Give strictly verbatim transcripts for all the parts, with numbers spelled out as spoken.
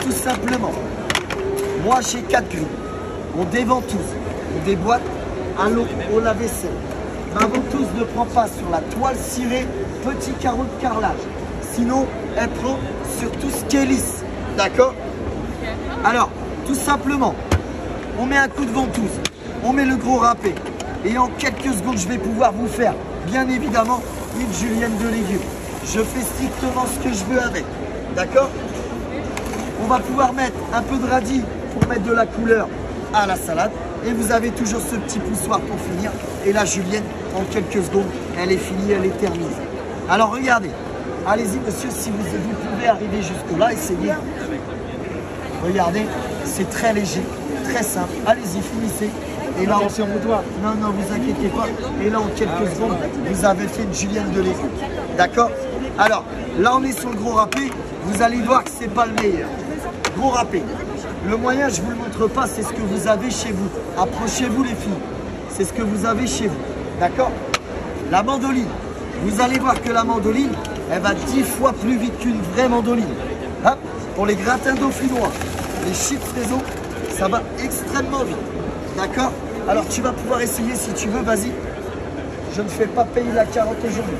tout simplement, moi j'ai quatre grilles. On déventouse, on déboîte à l'eau, au lave-vaisselle. Ma ventouse ne prend pas sur la toile cirée, petit carreau de carrelage. Sinon, elle prend sur tout ce qui est lisse. D'accord? Alors, tout simplement, on met un coup de ventouse, on met le gros râpé. Et en quelques secondes, je vais pouvoir vous faire, bien évidemment, une julienne de légumes. Je fais strictement ce que je veux avec. D'accord? On va pouvoir mettre un peu de radis pour mettre de la couleur à la salade. Et vous avez toujours ce petit poussoir pour finir. Et la julienne, en quelques secondes, elle est finie, elle est terminée. Alors regardez, allez-y monsieur, si vous, vous pouvez arriver jusque-là, essayez. Regardez, c'est très léger, très simple. Allez-y, finissez. Et là, on... Non, non, vous inquiétez pas. Et là, en quelques secondes, vous avez fait une julienne de légumes. D'accord? Alors, là, on est sur le gros râpé. Vous allez voir que c'est pas le meilleur. Gros râpé. Le moyen, je ne vous le montre pas, c'est ce que vous avez chez vous. Approchez-vous les filles. C'est ce que vous avez chez vous. D'accord? La mandoline. Vous allez voir que la mandoline, elle va dix fois plus vite qu'une vraie mandoline. Hop, pour les gratins dauphinois, les chips fraiseaux, ça va extrêmement vite. D'accord? Alors tu vas pouvoir essayer si tu veux, vas-y. Je ne fais pas payer la carotte aujourd'hui.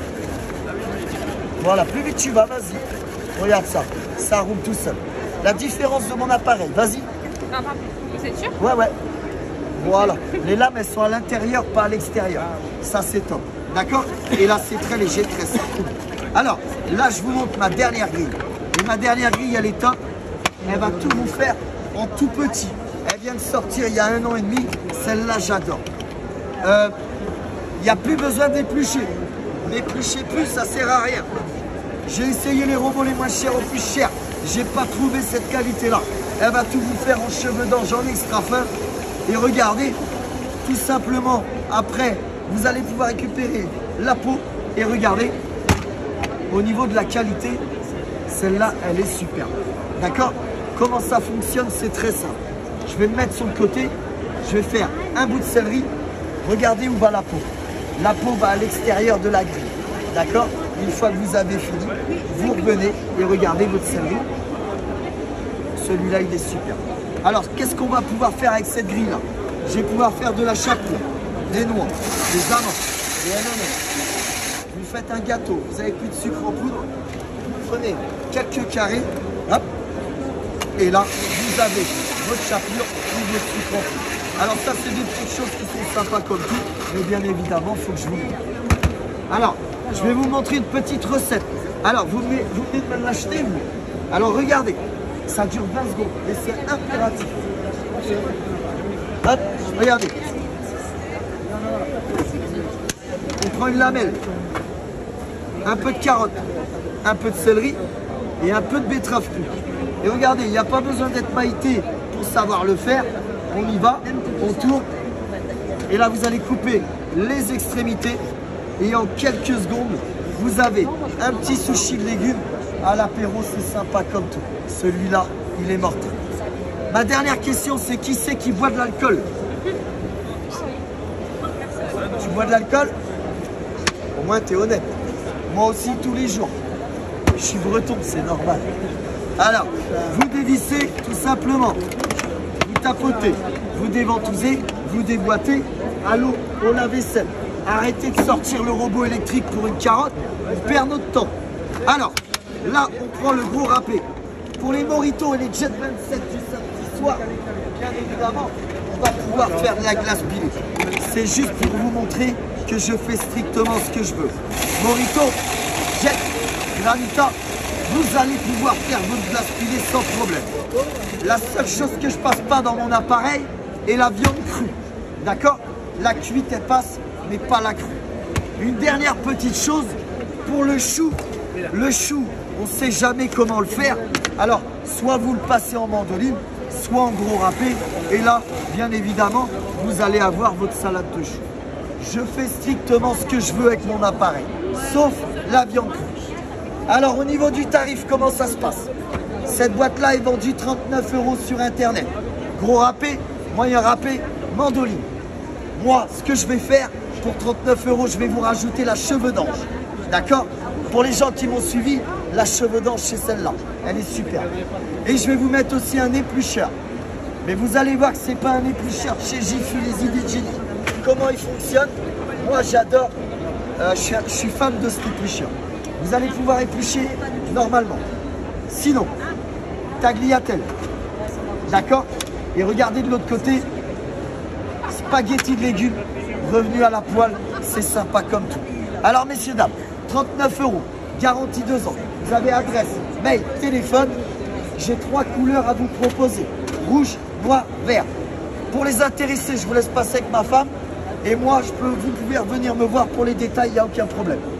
Voilà, plus vite tu vas, vas-y. Regarde ça, ça roule tout seul. La différence de mon appareil, vas-y. Vous êtes sûr? Ouais, ouais. Voilà. Les lames, elles sont à l'intérieur, pas à l'extérieur. Ça, c'est top. D'accord? Et là, c'est très léger, très simple. Alors, là, je vous montre ma dernière grille. Et ma dernière grille, elle est top. Elle va tout vous faire en tout petit. Elle vient de sortir il y a un an et demi. Celle-là, j'adore. Il euh, n'y a plus besoin d'éplucher. N'épluchez plus, ça sert à rien. J'ai essayé les robots les moins chers aux plus chers. J'ai pas trouvé cette qualité-là. Elle va tout vous faire en cheveux d'ange, en extra fin. Et regardez, tout simplement, après, vous allez pouvoir récupérer la peau. Et regardez, au niveau de la qualité, celle-là, elle est super. D'accord? Comment ça fonctionne? C'est très simple. Je vais me mettre sur le côté. Je vais faire un bout de céleri. Regardez où va la peau. La peau va à l'extérieur de la grille. D'accord? Une fois que vous avez fini, vous revenez et regardez votre céleri. Celui-là, il est super. Alors, qu'est-ce qu'on va pouvoir faire avec cette grille-là? Je vais pouvoir faire de la chapelure, des noix, des amandes, des M and M's. Vous faites un gâteau, vous n'avez plus de sucre en poudre. Vous prenez quelques carrés, hop, et là, vous avez votre chapelure ou votre sucre en poudre. Alors ça, c'est des petites choses qui sont sympas comme tout, mais bien évidemment, il faut que je vous montre. Alors, je vais vous montrer une petite recette. Alors, vous venez, vous venez de me l'acheter, vous. Alors, regardez, ça dure vingt secondes et c'est impératif. Hop, regardez. On prend une lamelle, un peu de carotte, un peu de céleri et un peu de betterave crue. Et regardez, il n'y a pas besoin d'être maïté pour savoir le faire. On y va, on tourne. Et là, vous allez couper les extrémités. Et en quelques secondes, vous avez un petit sushi de légumes. À l'apéro, c'est sympa comme tout. Celui-là, il est mortel. Ma dernière question, c'est qui c'est qui boit de l'alcool? Tu bois de l'alcool? Au moins, tu es honnête. Moi aussi, tous les jours. Je suis breton, c'est normal. Alors, vous dévissez tout simplement. Vous tapotez, vous déventousez, vous déboîtez à l'eau, au lave-vaisselle. Arrêtez de sortir le robot électrique pour une carotte, on perd notre temps. Alors, là, on prend le gros râpé. Pour les moritos et les Jet vingt-sept du samedi soir, bien évidemment, on va pouvoir faire de la glace bilée. C'est juste pour vous montrer que je fais strictement ce que je veux. Morito, Jet, Granita, vous allez pouvoir faire votre glace pilée sans problème. La seule chose que je passe pas dans mon appareil est la viande crue. D'accord? La cuite, elle passe, mais pas la crue. Une dernière petite chose, pour le chou. Le chou, on ne sait jamais comment le faire. Alors, soit vous le passez en mandoline, soit en gros râpé. Et là, bien évidemment, vous allez avoir votre salade de chou. Je fais strictement ce que je veux avec mon appareil, sauf la viande crue. Alors, au niveau du tarif, comment ça se passe? Cette boîte-là est vendue trente-neuf euros sur Internet. Gros râpé, moyen râpé, mandoline. Moi, ce que je vais faire, pour trente-neuf euros, je vais vous rajouter la cheveux d'ange. D'accord? Pour les gens qui m'ont suivi, la cheveux d'ange, c'est celle-là. Elle est super. Et je vais vous mettre aussi un éplucheur. Mais vous allez voir que ce n'est pas un éplucheur chez Jiffy, les Indigini. Comment il fonctionne? Moi, j'adore. Euh, je, suis, je suis fan de cet éplucheur. Vous allez pouvoir éplucher normalement. Sinon, tagliatelle. D'accord? Et regardez de l'autre côté. Spaghetti de légumes, revenu à la poêle. C'est sympa comme tout. Alors, messieurs, dames, trente-neuf euros. Garantie deux ans. Vous avez adresse, mail, téléphone. J'ai trois couleurs à vous proposer. Rouge, noir, vert. Pour les intéressés, je vous laisse passer avec ma femme. Et moi, je peux, vous pouvez revenir me voir pour les détails, il n'y a aucun problème.